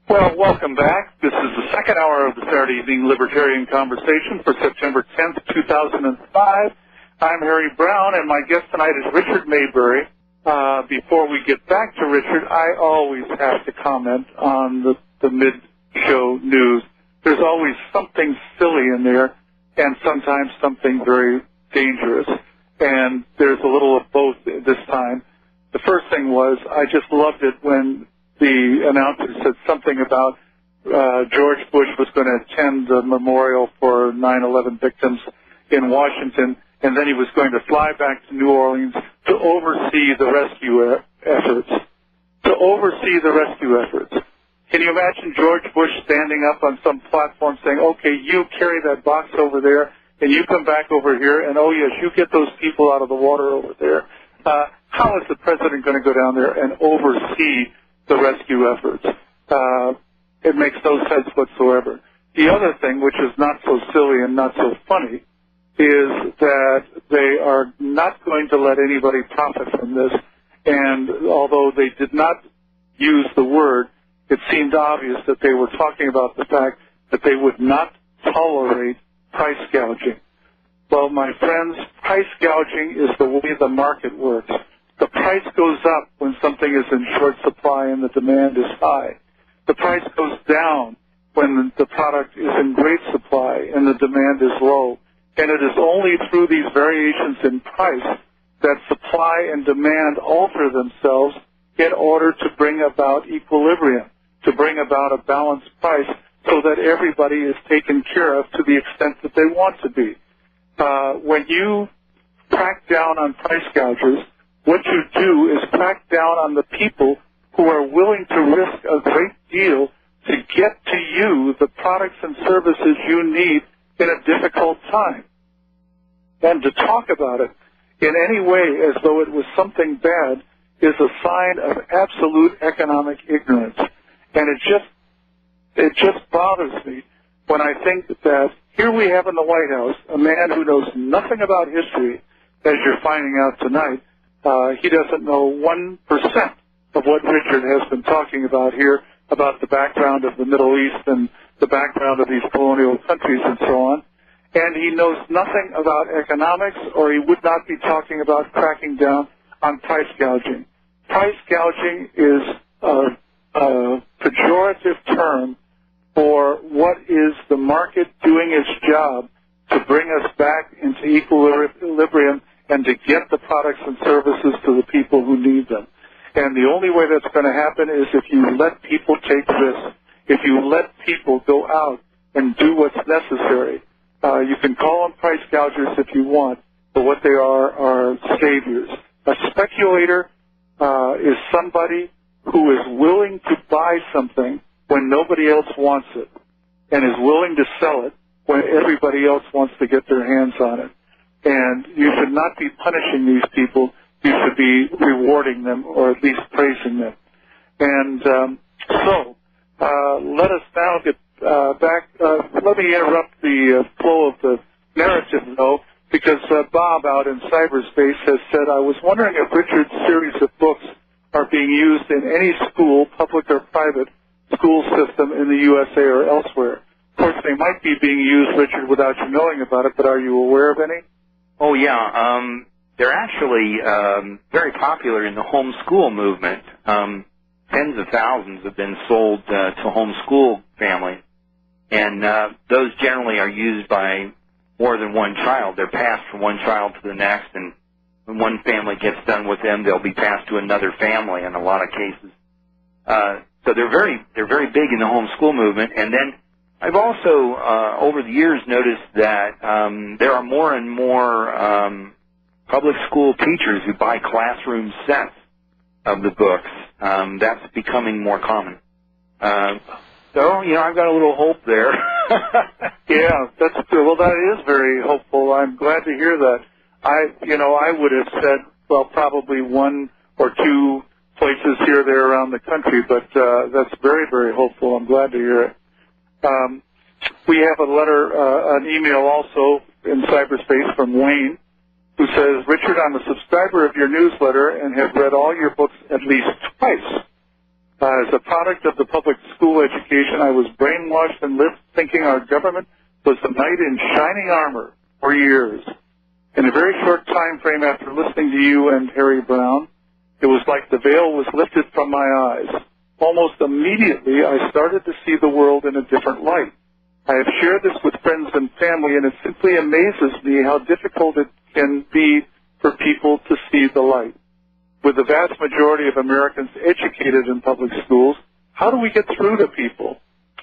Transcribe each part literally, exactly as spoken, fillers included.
Well, welcome back. This is the second hour of the Saturday Evening Libertarian Conversation for September tenth, two thousand five. I'm Harry Brown, and my guest tonight is Richard Maybury. Uh, before we get back to Richard, I always have to comment on the, the mid-show news. There's always something silly in there, and sometimes something very dangerous. And there's a little of both this time. The first thing was, I just loved it when the announcer said something about uh, George Bush was going to attend the memorial for nine eleven victims in Washington, and then he was going to fly back to New Orleans to oversee the rescue efforts. To oversee the rescue efforts. Can you imagine George Bush standing up on some platform saying, okay, you carry that box over there, and you come back over here, and oh, yes, you get those people out of the water over there. Uh, how is the president going to go down there and oversee the rescue efforts? Uh, it makes no sense whatsoever. The other thing, which is not so silly and not so funny, is that they are not going to let anybody profit from this. And although they did not use the word, it seemed obvious that they were talking about the fact that they would not tolerate price gouging. Well, my friends, price gouging is the way the market works. The price goes up when something is in short supply and the demand is high. The price goes down when the product is in great supply and the demand is low. And it is only through these variations in price that supply and demand alter themselves in order to bring about equilibrium, to bring about a balanced price so that everybody is taken care of to the extent that they want to be. Uh, when you crack down on price gougers, what you do is crack down on the people who are willing to risk a great deal to get to you the products and services you need in a difficult time. And to talk about it in any way as though it was something bad is a sign of absolute economic ignorance. And it just, it just bothers me when I think that here we have in the White House a man who knows nothing about history, as you're finding out tonight. Uh, he doesn't know one percent of what Richard has been talking about here, about the background of the Middle East and the background of these colonial countries and so on. And he knows nothing about economics, or he would not be talking about cracking down on price gouging. Price gouging is a, a pejorative term for what is the market doing its job to bring us back into equilibrium and to get the products and services to the people who need them. And the only way that's going to happen is if you let people take risks, if you let people go out and do what's necessary. Uh, you can call them price gougers if you want, but what they are are saviors. A speculator uh, is somebody who is willing to buy something when nobody else wants it and is willing to sell it when everybody else wants to get their hands on it. And you should not be punishing these people. You should be rewarding them or at least praising them. And um, so uh, let us now get uh, back. Uh, let me interrupt the uh, flow of the narrative, though, because uh, Bob out in cyberspace has said, I was wondering if Richard's series of books are being used in any school, public or private, school system in the U S A or elsewhere. Of course, they might be being used, Richard, without you knowing about it, but are you aware of any? Oh, yeah. Um, they're actually um, very popular in the homeschool movement. Um, tens of thousands have been sold uh, to homeschool families, and uh, those generally are used by more than one child. They're passed from one child to the next, and when one family gets done with them, they'll be passed to another family in a lot of cases. Uh, so they're very they're very big in the homeschool movement. And then I've also, uh, over the years, noticed that um, there are more and more um, public school teachers who buy classroom sets of the books. Um, that's becoming more common. Uh, so, you know, I've got a little hope there. Yeah, that's true. Well, that is very hopeful. I'm glad to hear that. I, you know, I would have said, well, probably one or two places here or there around the country, but uh, that's very, very hopeful. I'm glad to hear it. Um, we have a letter, uh, an email also in cyberspace from Wayne, who says, Richard, I'm a subscriber of your newsletter and have read all your books at least twice. Uh, as a product of the public school education education, I was brainwashed and lived thinking our government was the knight in shining armor for years. In a very short time frame after listening to you and Harry Browne, it was like the veil was lifted from my eyes. Almost immediately, I started to see the world in a different light. I have shared this with friends and family, and it simply amazes me how difficult it can be for people to see the light. With the vast majority of Americans educated in public schools, how do we get through to people?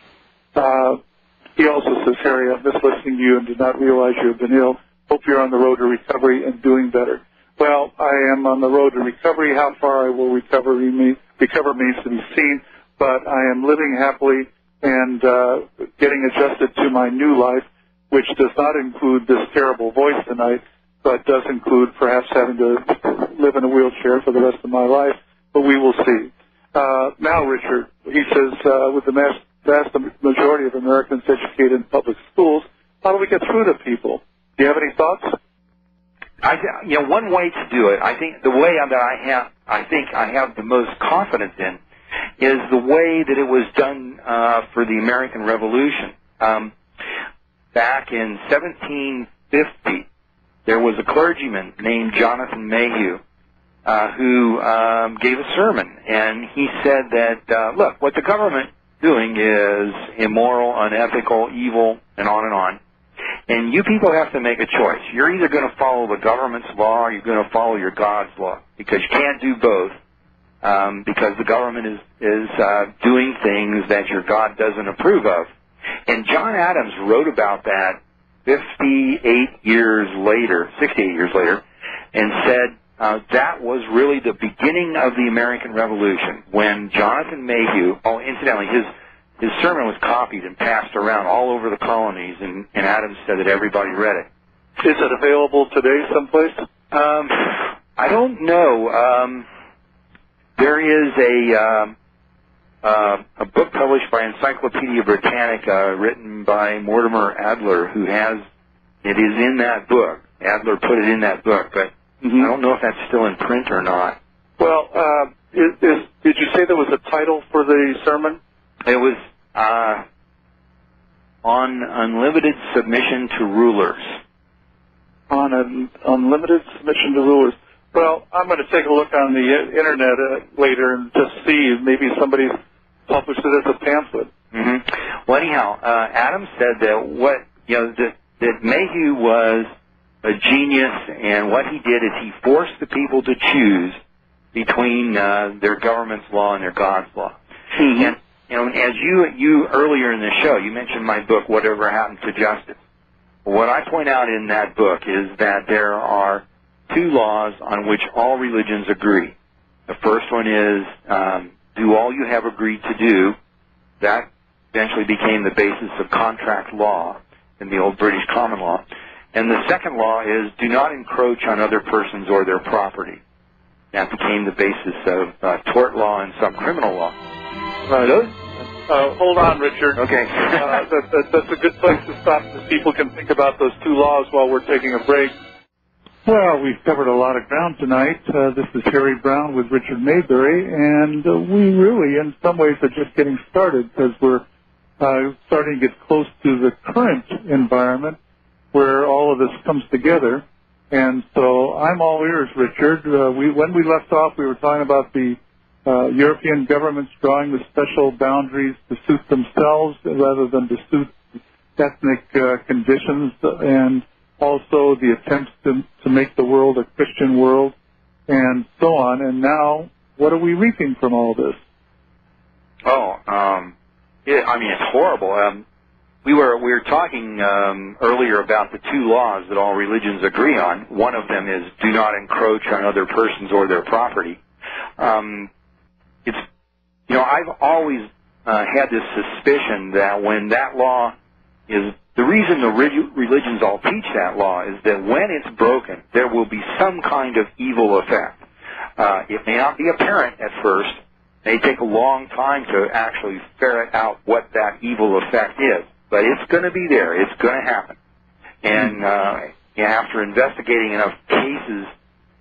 Uh, he also says, Harry, I've missed listening to you and did not realize you have been ill. Hope you're on the road to recovery and doing better. Well, I am on the road to recovery. How far I will recover, recover remains to be seen, but I am living happily and uh, getting adjusted to my new life, which does not include this terrible voice tonight, but does include perhaps having to live in a wheelchair for the rest of my life, but we will see. Uh, now, Richard, he says, uh, with the mass, vast majority of Americans educated in public schools, how do we get through to people? Do you have any thoughts? I, you know, one way to do it, I think the way that I have, I think I have the most confidence in, is the way that it was done uh, for the American Revolution. Um, back in seventeen fifty, there was a clergyman named Jonathan Mayhew uh, who um, gave a sermon, and he said that, uh, look, what the government doing is immoral, unethical, evil, and on and on. And you people have to make a choice. You're either going to follow the government's law or you're going to follow your God's law, because you can't do both, um, because the government is, is uh, doing things that your God doesn't approve of. And John Adams wrote about that fifty-eight years later, sixty-eight years later, and said uh, that was really the beginning of the American Revolution, when Jonathan Mayhew, oh, incidentally, his His sermon was copied and passed around all over the colonies, and, and Adams said that everybody read it. Is it available today someplace? Um, I don't know. Um, there is a um, uh, a book published by Encyclopedia Britannica, written by Mortimer Adler, who has it is in that book. Adler put it in that book, but mm-hmm. I don't know if that's still in print or not. Well, uh, is, is, did you say there was a title for the sermon? It was uh, on unlimited submission to rulers. On an unlimited submission to rulers. Well, I'm going to take a look on the internet uh, later and just see if maybe somebody published it as a pamphlet. Mm-hmm. Well, anyhow, uh, Adams said that what you know that, that Mayhew was a genius, and what he did is he forced the people to choose between uh, their government's law and their God's law. Mm-hmm. And you know, as you you earlier in the show, you mentioned my book, Whatever Happened to Justice. What I point out in that book is that there are two laws on which all religions agree. The first one is um, do all you have agreed to do. That eventually became the basis of contract law in the old British common law. And the second law is do not encroach on other persons or their property. That became the basis of uh, tort law and some criminal law. Right. Those, uh, hold on, Richard. Okay. uh, that, that, that's a good place to stop so people can think about those two laws while we're taking a break. Well, we've covered a lot of ground tonight. Uh, this is Harry Browne with Richard Maybury, and uh, we really, in some ways, are just getting started because we're uh, starting to get close to the current environment where all of this comes together. And so I'm all ears, Richard. Uh, we, when we left off, we were talking about the uh, European governments drawing the special boundaries to suit themselves rather than to suit ethnic uh, conditions, and also the attempts to, to make the world a Christian world, and so on. And now, what are we reaping from all this? Oh, um, it, I mean, it's horrible. Um, we were we were talking um, earlier about the two laws that all religions agree on. One of them is do not encroach on other persons or their property. Um, it's you know I've always uh, had this suspicion that when that law is the reason the religions all teach that law is that when it's broken, there will be some kind of evil effect. Uh, it may not be apparent at first. It may take a long time to actually ferret out what that evil effect is. But it's going to be there. It's going to happen. And uh, after investigating enough cases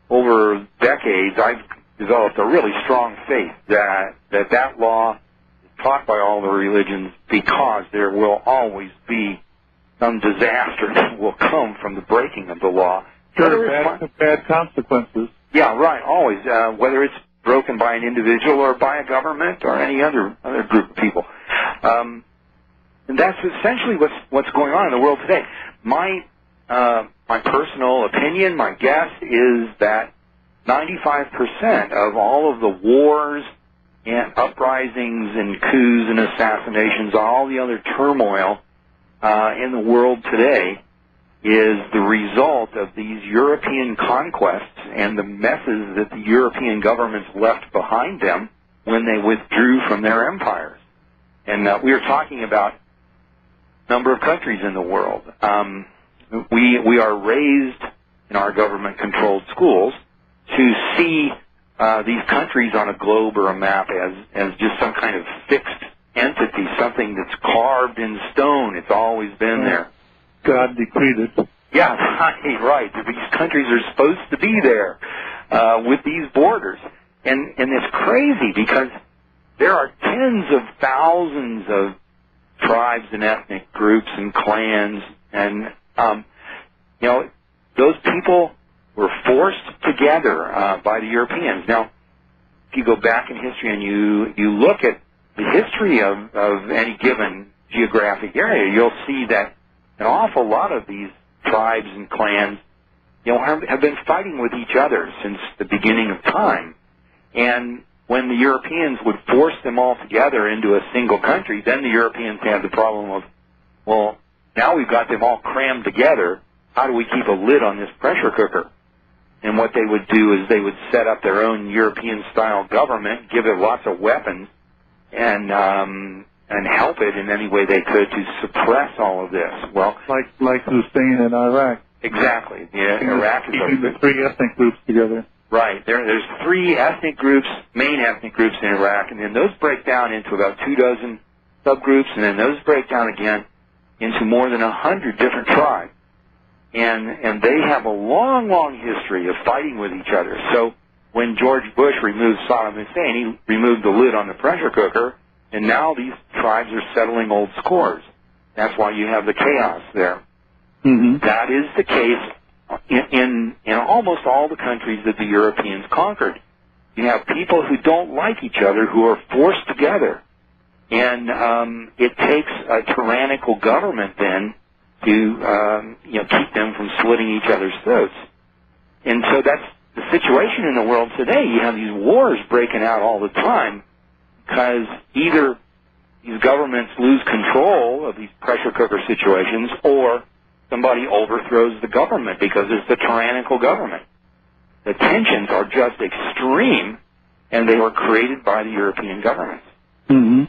over decades, I've developed a really strong faith that that, that law is taught by all the religions because there will always be some disaster that will come from the breaking of the law. Sure, bad, bad consequences. Yeah, right, always, uh, whether it's broken by an individual or by a government or any other other group of people. Um, and that's essentially what's what's going on in the world today. My uh, my personal opinion, my guess is that ninety-five percent of all of the wars and uprisings and coups and assassinations, all the other turmoil uh, in the world today is the result of these European conquests and the messes that the European governments left behind them when they withdrew from their empires. And uh, we are talking about a number of countries in the world. Um, we we are raised in our government-controlled schools to see uh, these countries on a globe or a map as, as just some kind of fixed entity, something that's carved in stone. It's always been there. God decreed it. Yeah, right, right. These countries are supposed to be there uh, with these borders. And, and it's crazy because there are tens of thousands of tribes and ethnic groups and clans. And, um, you know, those people were forced together uh, by the Europeans. Now, if you go back in history and you, you look at the history of, of any given geographic area, you'll see that an awful lot of these tribes and clans, you know, have, have been fighting with each other since the beginning of time. And when the Europeans would force them all together into a single country, then the Europeans had the problem of, well, now we've got them all crammed together. How do we keep a lid on this pressure cooker? And what they would do is they would set up their own European-style government, give it lots of weapons, and um, and help it in any way they could to suppress all of this. Well, like like Hussein in Iraq. Exactly. Yeah, Iraq is keeping the three ethnic groups together. Right. There, there's three ethnic groups, main ethnic groups in Iraq, and then those break down into about two dozen subgroups, and then those break down again into more than a hundred different tribes. And and they have a long, long history of fighting with each other. So when George Bush removed Saddam Hussein, he removed the lid on the pressure cooker, and now these tribes are settling old scores. That's why you have the chaos there. Mm-hmm. That is the case in, in in almost all the countries that the Europeans conquered. You have people who don't like each other who are forced together. And um, it takes a tyrannical government then to um, you know keep them from slitting each other's throats. And so that's the situation in the world today. You have these wars breaking out all the time because either these governments lose control of these pressure cooker situations or somebody overthrows the government because it's the tyrannical government. The tensions are just extreme, and they were created by the European governments. Mm-hmm.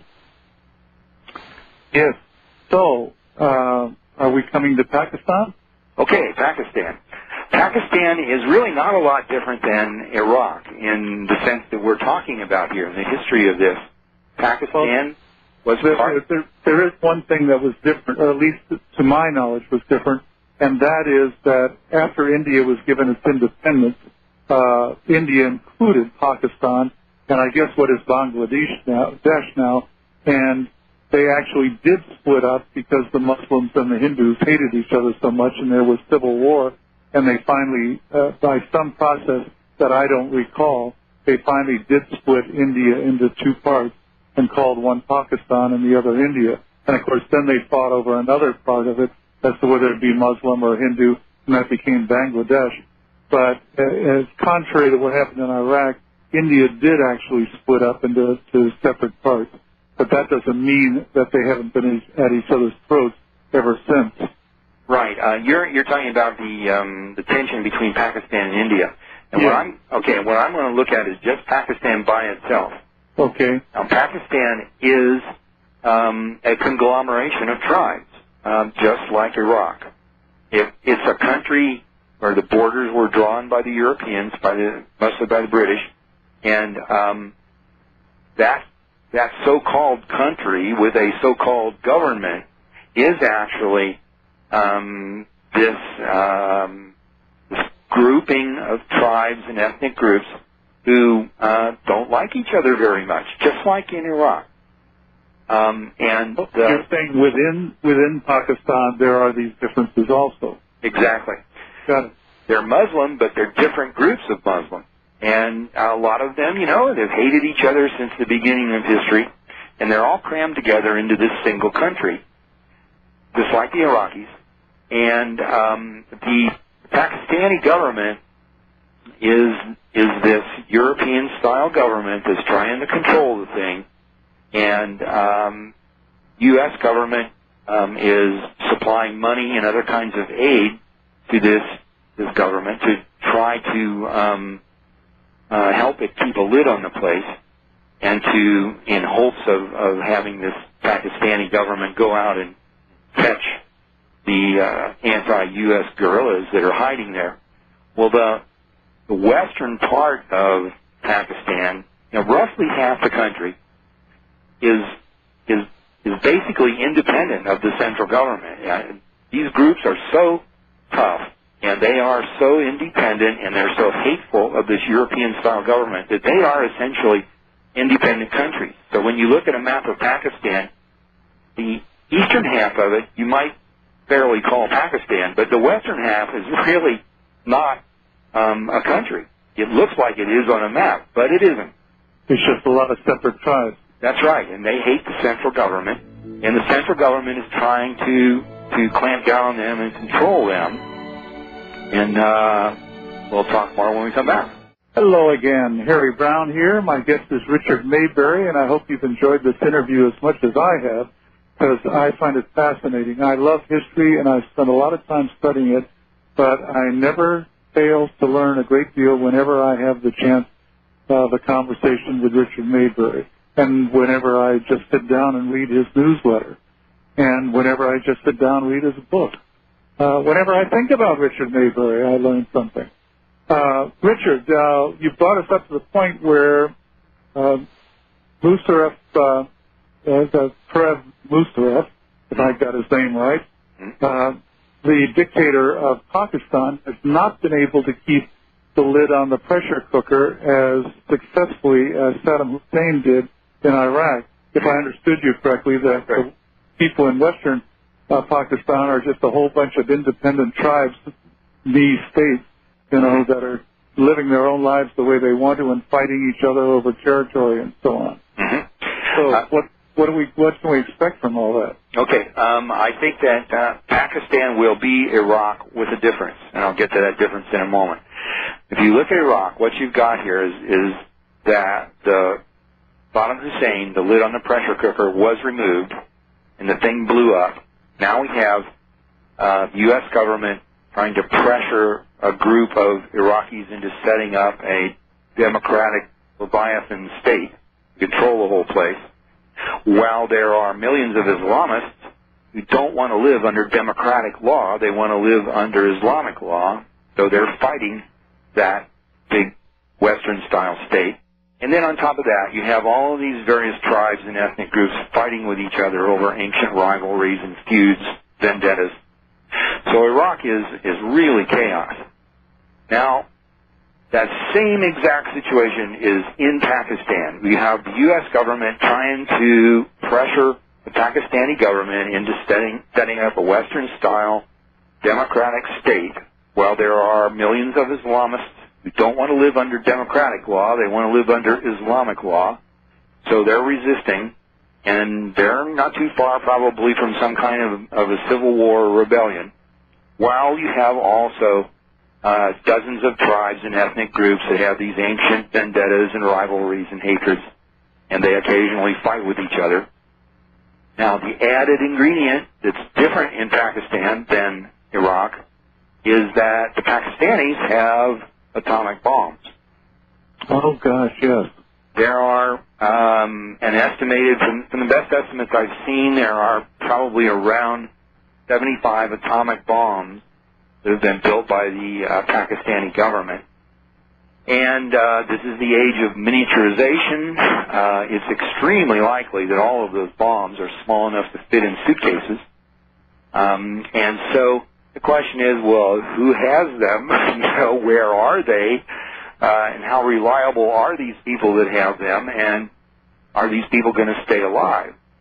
Yes. So, uh, are we coming to Pakistan? Okay, Pakistan. Pakistan is really not a lot different than Iraq in the sense that we're talking about here in the history of this. Pakistan well, was there, part... There, there is one thing that was different, or at least to my knowledge was different, and that is that after India was given its independence, uh, India included Pakistan, and I guess what is Bangladesh now, Desh now, and they actually did split up because the Muslims and the Hindus hated each other so much, and there was civil war, and they finally, uh, by some process that I don't recall, they finally did split India into two parts and called one Pakistan and the other India. And, of course, then they fought over another part of it as to whether it be Muslim or Hindu, and that became Bangladesh. But uh, as contrary to what happened in Iraq, India did actually split up into to separate parts. But that doesn't mean that they haven't been at each other's throats ever since. Right. Uh, you're you're talking about the um, the tension between Pakistan and India. And yeah. what I'm okay, what I'm going to look at is just Pakistan by itself. Okay. Now, Pakistan is um, a conglomeration of tribes, um, just like Iraq. It, it's a country where the borders were drawn by the Europeans, by the mostly by the British, and um, that that so-called country with a so-called government is actually um, this, um, this grouping of tribes and ethnic groups who uh, don't like each other very much, just like in Iraq. Um, and uh, you're saying within within Pakistan there are these differences also. Exactly. Got it. They're Muslim, but they're different groups of Muslim. And a lot of them, you know, they've hated each other since the beginning of history, and they're all crammed together into this single country, just like the Iraqis. And um, the Pakistani government is is this European-style government that's trying to control the thing, and um, U S government um, is supplying money and other kinds of aid to this this government to try to um, uh, help it keep a lid on the place, and to, in hopes of, of having this Pakistani government go out and catch the uh, anti-U S guerrillas that are hiding there. Well, the the western part of Pakistan, you know, roughly half the country, is is is basically independent of the central government. Uh, these groups are so tough, and they are so independent, and they're so hateful of this European-style government that they are essentially independent countries. So when you look at a map of Pakistan, the eastern half of it you might fairly call Pakistan, but the western half is really not um, a country. It looks like it is on a map, but it isn't. It's just a lot of separate tribes. That's right, and they hate the central government, and the central government is trying to to clamp down on them and control them. And uh, we'll talk more when we come back. Hello again, Harry Brown here. My guest is Richard Maybury, and I hope you've enjoyed this interview as much as I have, because I find it fascinating. I love history, and I've spent a lot of time studying it, but I never fail to learn a great deal whenever I have the chance of a conversation with Richard Maybury, and whenever I just sit down and read his newsletter, and whenever I just sit down and read his book. Uh, whenever I think about Richard Maybury, I learn something. Uh, Richard, uh, you brought us up to the point where uh, Musharraf, uh, uh, Pervez Musharraf, if I got his name right, uh, the dictator of Pakistan, has not been able to keep the lid on the pressure cooker as successfully as Saddam Hussein did in Iraq. If I understood you correctly, that the people in western uh, Pakistan are just a whole bunch of independent tribes, these states, you know, that are living their own lives the way they want to and fighting each other over territory and so on. Mm-hmm. So uh, what what do we what can we expect from all that? Okay, um, I think that uh, Pakistan will be Iraq with a difference, and I'll get to that difference in a moment. If you look at Iraq, what you've got here is, is that the Saddam Hussein, the lid on the pressure cooker, was removed, and the thing blew up. Now we have uh, the U S government trying to pressure a group of Iraqis into setting up a democratic Leviathan state to control the whole place, while there are millions of Islamists who don't want to live under democratic law. They want to live under Islamic law, so they're fighting that big Western-style state. And then on top of that, you have all of these various tribes and ethnic groups fighting with each other over ancient rivalries and feuds, vendettas. So Iraq is, is really chaos. Now, that same exact situation is in Pakistan. We have the U S government trying to pressure the Pakistani government into setting, setting up a Western-style democratic state, while there are millions of Islamists who don't want to live under democratic law. They want to live under Islamic law. So they're resisting, and they're not too far probably from some kind of, of a civil war or rebellion, while you have also uh, dozens of tribes and ethnic groups that have these ancient vendettas and rivalries and hatreds, and they occasionally fight with each other. Now, the added ingredient that's different in Pakistan than Iraq is that the Pakistanis have atomic bombs. Oh, gosh, yes. There are, um, an estimated, from, from the best estimates I've seen, there are probably around seventy-five atomic bombs that have been built by the uh, Pakistani government. And uh, this is the age of miniaturization. Uh, it's extremely likely that all of those bombs are small enough to fit in suitcases. Um, and so the question is, well, who has them? You know, where are they? Uh, and how reliable are these people that have them? And are these people going to stay alive?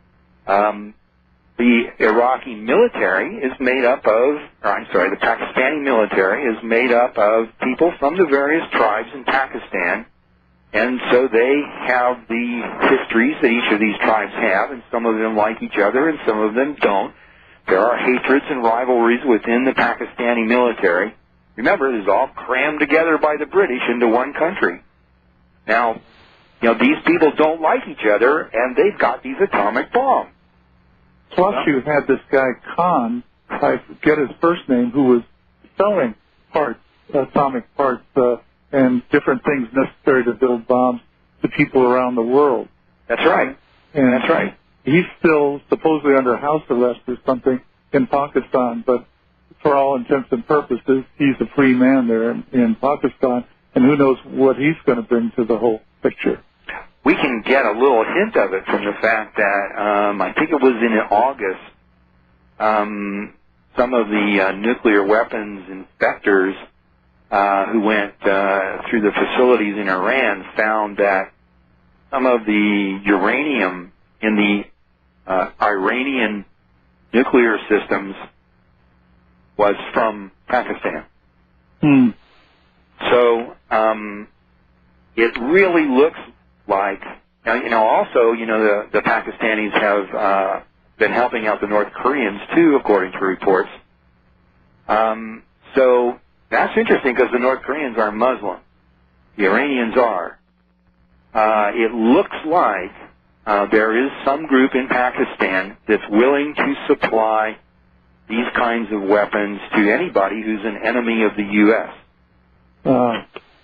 Um, the Iraqi military is made up of, or I'm sorry, the Pakistani military is made up of people from the various tribes in Pakistan, and so they have the histories that each of these tribes have, and some of them like each other and some of them don't. There are hatreds and rivalries within the Pakistani military. Remember, this is all crammed together by the British into one country. Now, you know, these people don't like each other, and they've got these atomic bombs. Plus, you had this guy, Khan, I forget his first name, who was selling parts, atomic parts, uh, and different things necessary to build bombs to people around the world. That's right. And That's right. He's still supposedly under house arrest or something in Pakistan, but for all intents and purposes, he's a free man there in, in Pakistan, and who knows what he's going to bring to the whole picture. We can get a little hint of it from the fact that um, I think it was in August, um, some of the uh, nuclear weapons inspectors uh, who went uh, through the facilities in Iran found that some of the uranium in the uh, Iranian nuclear systems was from Pakistan. Hmm. So um, it really looks like, now, you know, also, you know, the, the Pakistanis have uh, been helping out the North Koreans, too, according to reports. Um, so that's interesting because the North Koreans are Muslim. The Iranians are. Uh, it looks like uh, there is some group in Pakistan that's willing to supply these kinds of weapons to anybody who's an enemy of the U S Uh,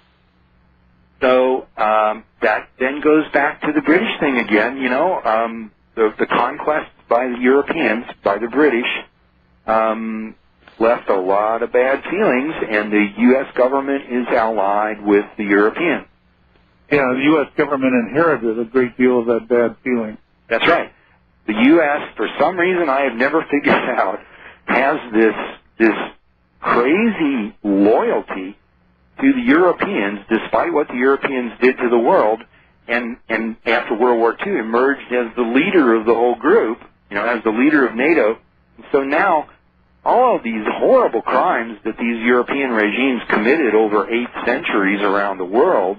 So um, that then goes back to the British thing again. You know, um, the, the conquest by the Europeans, by the British, um, left a lot of bad feelings, and the U S government is allied with the Europeans. yeah, the U S government inherited a great deal of that bad feeling. That's right. The U S, for some reason I have never figured out, has this this crazy loyalty to the Europeans, despite what the Europeans did to the world, and, and after World War Two emerged as the leader of the whole group, you know, as the leader of NATO. And so now, all of these horrible crimes that these European regimes committed over eight centuries around the world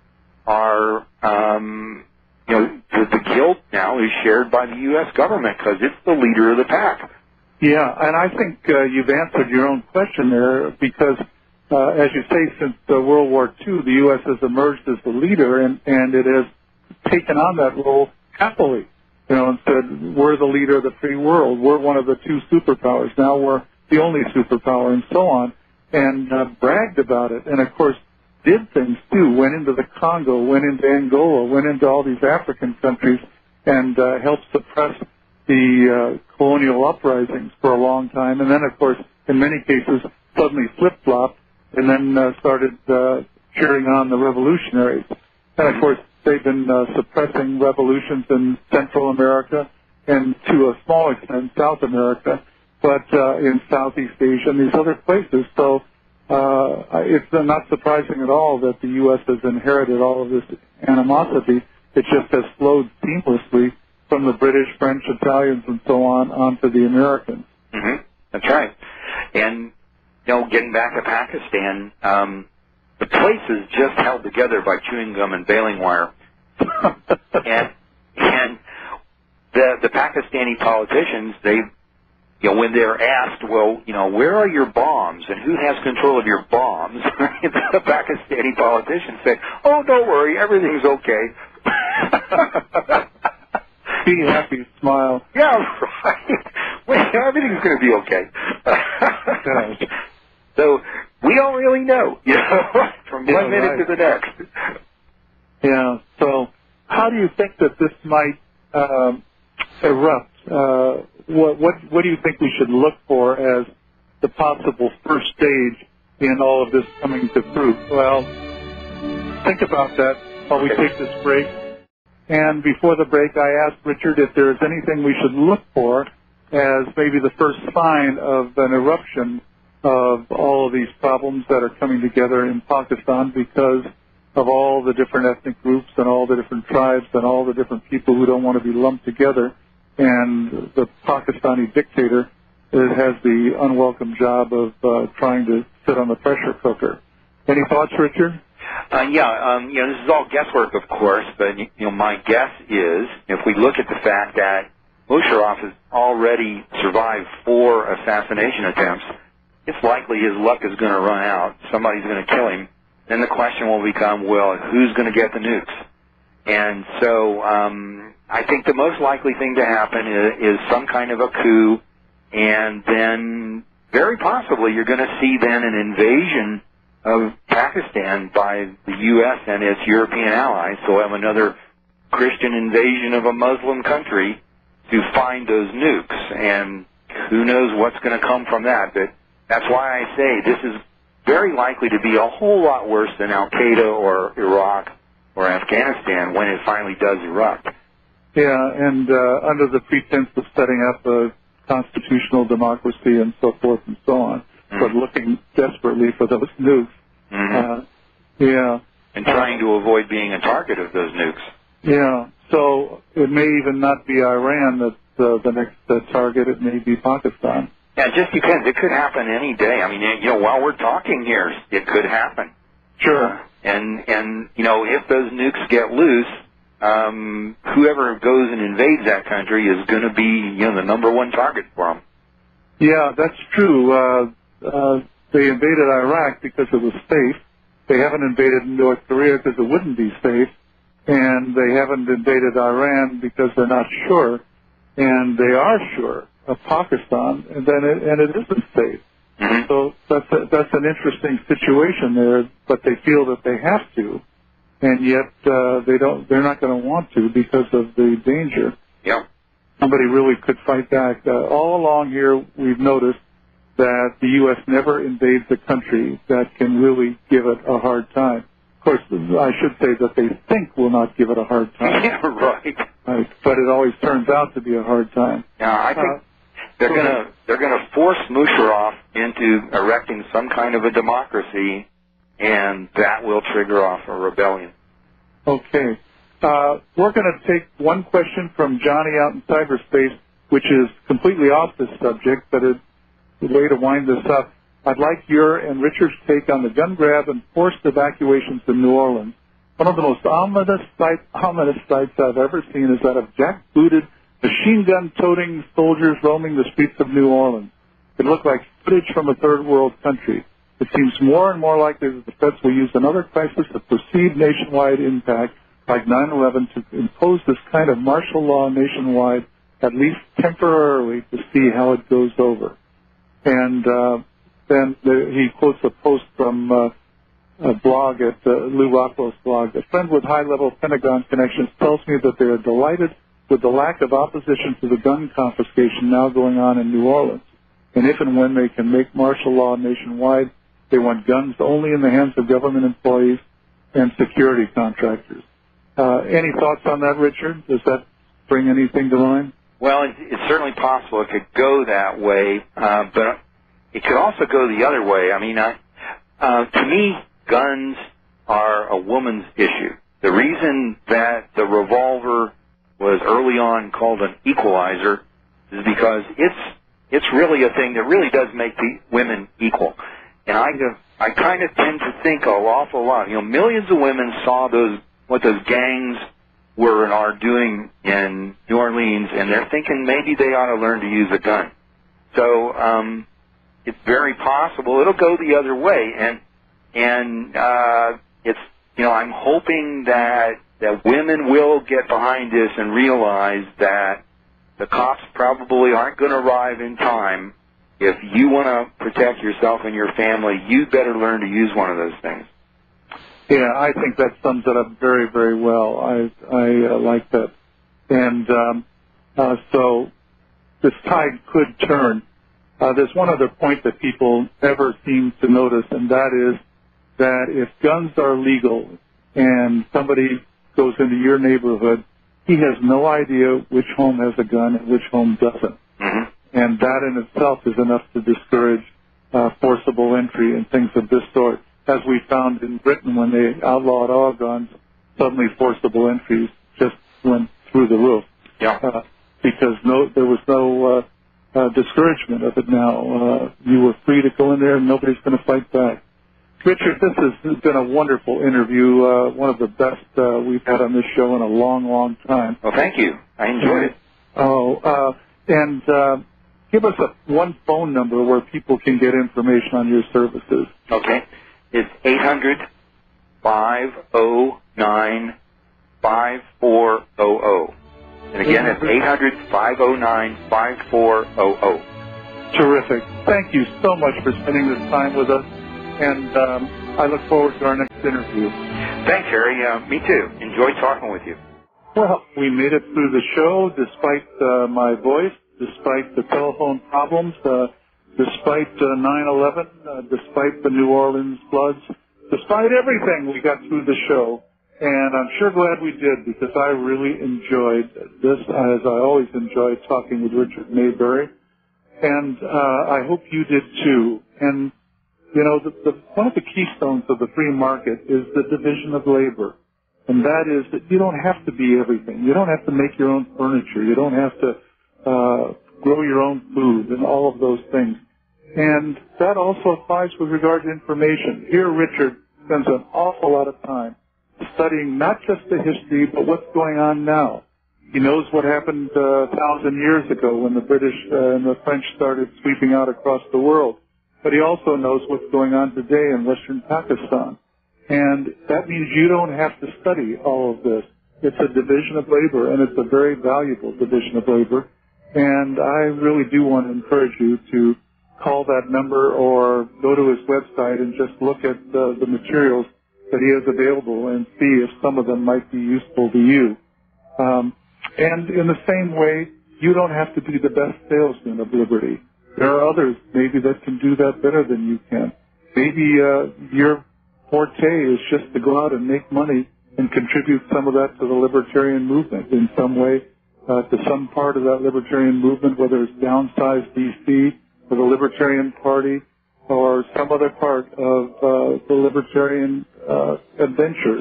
are, um, you know, the, the guilt now is shared by the U S government because it's the leader of the pack. Yeah, and I think uh, you've answered your own question there because, uh, as you say, since uh, World War Two, the U S has emerged as the leader, and, and it has taken on that role happily, you know, and said, we're the leader of the free world. We're one of the two superpowers. Now we're the only superpower, and so on, and uh, bragged about it. And, of course, did things, too, went into the Congo, went into Angola, went into all these African countries, and uh, helped suppress the uh, colonial uprisings for a long time, and then, of course, in many cases, suddenly flip-flopped, and then uh, started uh, cheering on the revolutionaries. And, of course, they've been uh, suppressing revolutions in Central America and, to a small extent, South America, but uh, in Southeast Asia and these other places. So uh, it's not surprising at all that the U S has inherited all of this animosity. It just has flowed seamlessly from the British, French, Italians, and so on, onto the Americans. Mm-hmm. That's right. And, you know, getting back to Pakistan, um, the place is just held together by chewing gum and baling wire. and and the the Pakistani politicians, they, you know, when they're asked, well, you know, where are your bombs and who has control of your bombs, the Pakistani politicians say, oh, don't worry, everything's okay. Be happy, smile. Yeah, right. Well, everything's going to be okay. So we don't really know, you know, from yeah, one minute right. to the next. Yeah. So, how do you think that this might um, erupt? Uh, what what what do you think we should look for as the possible first stage in all of this coming to fruit? Well, think about that while we take this break. And before the break, I asked Richard if there is anything we should look for as maybe the first sign of an eruption of all of these problems that are coming together in Pakistan because of all the different ethnic groups and all the different tribes and all the different people who don't want to be lumped together. and the Pakistani dictator has the unwelcome job of uh, trying to sit on the pressure cooker. Any thoughts, Richard? Uh, yeah, um, you know, this is all guesswork, of course, but, you know, my guess is, if we look at the fact that Musharraf has already survived four assassination attempts, it's likely his luck is going to run out. Somebody's going to kill him. Then the question will become, well, who's going to get the nukes? And so um, I think the most likely thing to happen is, is some kind of a coup, and then very possibly you're going to see then an invasion of Pakistan by the U S and its European allies. So we'll have another Christian invasion of a Muslim country to find those nukes, and who knows what's going to come from that. But that's why I say this is very likely to be a whole lot worse than Al-Qaeda or Iraq or Afghanistan when it finally does erupt. Yeah, and uh, under the pretense of setting up a constitutional democracy and so forth and so on, mm-hmm. but looking desperately for those nukes. Mm-hmm. Uh, yeah. And trying to avoid being a target of those nukes. Yeah, so it may even not be Iran that's uh, the next uh, target. It may be Pakistan. Yeah, it just depends. It could happen any day. I mean, you know, while we're talking here, it could happen. Sure. Uh, and, and you know, if those nukes get loose, um, whoever goes and invades that country is going to be, you know, the number one target for them. Yeah, that's true. Uh, uh, they invaded Iraq because it was safe. They haven't invaded North Korea because it wouldn't be safe. And they haven't invaded Iran because they're not sure. And they are sure of Pakistan, and then it, and it isn't safe. Mm-hmm. So that's a, that's an interesting situation there. But they feel that they have to, and yet uh, they don't. They're not going to want to because of the danger. Yeah. Somebody really could fight back. Uh, all along here, we've noticed that the U S never invades a country that can really give it a hard time. Of course, I should say that they think will not give it a hard time. Yeah, right. Right. But it always turns out to be a hard time. Yeah, I think Uh, they're going to they're going to force Musharraf into erecting some kind of a democracy, and that will trigger off a rebellion. Okay. Uh, we're going to take one question from Johnny out in cyberspace, which is completely off this subject, but it's a way to wind this up. I'd like your and Richard's take on the gun grab and forced evacuations in New Orleans. One of the most ominous, sight, ominous sights I've ever seen is that of jack-booted, machine gun-toting soldiers roaming the streets of New Orleans. It looked like footage from a third-world country. It seems more and more likely that the feds will use another crisis of perceived nationwide impact like nine eleven to impose this kind of martial law nationwide, at least temporarily, to see how it goes over. And uh, then the, he quotes a post from uh, a blog at uh, Lou Rockwell's blog. A friend with high-level Pentagon connections tells me that they are delighted with the lack of opposition to the gun confiscation now going on in New Orleans. And if and when they can make martial law nationwide, they want guns only in the hands of government employees and security contractors. Uh, any thoughts on that, Richard? Does that bring anything to mind? Well, it, it's certainly possible it could go that way, uh, but it could also go the other way. I mean, I, uh, to me, guns are a woman's issue. The reason that the revolver was early on called an equalizer is because it's it's really a thing that really does make the women equal. And I I kind of tend to think an awful lot. You know, millions of women saw those what those gangs were and are doing in New Orleans, and they're thinking maybe they ought to learn to use a gun. So um, it's very possible it'll go the other way, and and uh, it's you know I'm hoping that that women will get behind this and realize that the cops probably aren't going to arrive in time. If you want to protect yourself and your family, you better learn to use one of those things. Yeah, I think that sums it up very, very well. I I uh, like that. And um, uh, so this tide could turn. Uh, there's one other point that people never seem to notice, and that is that if guns are legal and somebody goes into your neighborhood, he has no idea which home has a gun and which home doesn't. Mm-hmm. And that in itself is enough to discourage uh, forcible entry and things of this sort. As we found in Britain when they outlawed all guns, suddenly forcible entries just went through the roof. Yeah. Uh, because no, there was no uh, uh, discouragement of it now. Uh, you were free to go in there and nobody's going to fight back. Richard, this has been a wonderful interview, uh, one of the best uh, we've had on this show in a long, long time. Well, thank you. I enjoyed it. Oh, uh, and uh, give us a, one phone number where people can get information on your services. Okay. It's eight hundred, five oh nine, five four oh oh. And again, it's eight hundred, five oh nine, five four oh oh. Terrific. Thank you so much for spending this time with us, and um, I look forward to our next interview. Thanks, Harry. Uh, me too. Enjoyed talking with you. Well, we made it through the show despite uh, my voice, despite the telephone problems, uh, despite uh, nine eleven, uh, despite the New Orleans floods, despite everything, we got through the show. And I'm sure glad we did, because I really enjoyed this, as I always enjoy talking with Richard Maybury. And uh, I hope you did too. And, you know, the, the, one of the keystones of the free market is the division of labor. And that is that you don't have to be everything. You don't have to make your own furniture. You don't have to uh, grow your own food and all of those things. And that also applies with regard to information. Here, Richard spends an awful lot of time studying not just the history, but what's going on now. He knows what happened uh, a thousand years ago when the British uh, and the French started sweeping out across the world. But he also knows what's going on today in Western Pakistan. And that means you don't have to study all of this. It's a division of labor, and it's a very valuable division of labor. And I really do want to encourage you to call that number or go to his website and just look at the, the materials that he has available and see if some of them might be useful to you. Um, and in the same way, you don't have to be the best salesman of liberty. There are others maybe that can do that better than you can. Maybe uh, your forte is just to go out and make money and contribute some of that to the libertarian movement in some way, uh, to some part of that libertarian movement, whether it's downsize D C or the Libertarian Party or some other part of uh, the libertarian uh, adventures.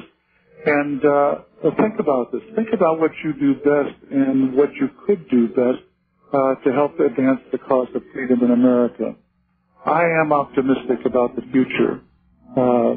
And uh, think about this. Think about what you do best and what you could do best uh, to help advance the cause of freedom in America. I am optimistic about the future. Uh,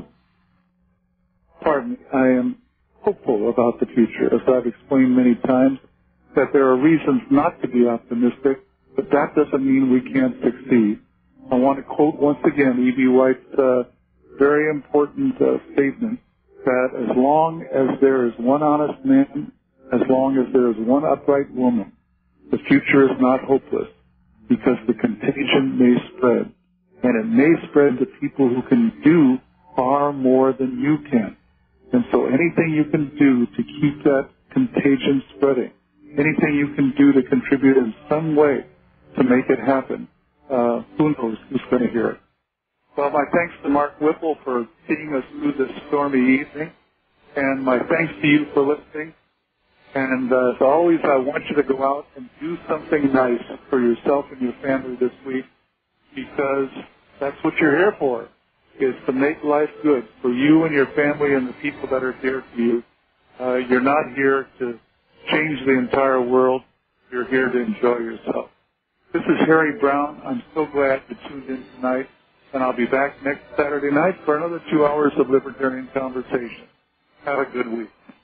pardon me, I am hopeful about the future. As I've explained many times, that there are reasons not to be optimistic, but that doesn't mean we can't succeed. I want to quote once again E B White's uh, very important uh, statement that as long as there is one honest man, as long as there is one upright woman, the future is not hopeless, because the contagion may spread. And it may spread to people who can do far more than you can. And so anything you can do to keep that contagion spreading, anything you can do to contribute in some way to make it happen, uh, who knows who's going to hear it. Well, my thanks to Mark Whipple for seeing us through this stormy evening, and my thanks to you for listening. And uh, as always, I want you to go out and do something nice for yourself and your family this week, because that's what you're here for, is to make life good for you and your family and the people that are dear to you. Uh, you're not here to change the entire world. You're here to enjoy yourself. This is Harry Brown. I'm so glad you tuned in tonight, and I'll be back next Saturday night for another two hours of libertarian conversation. Have a good week.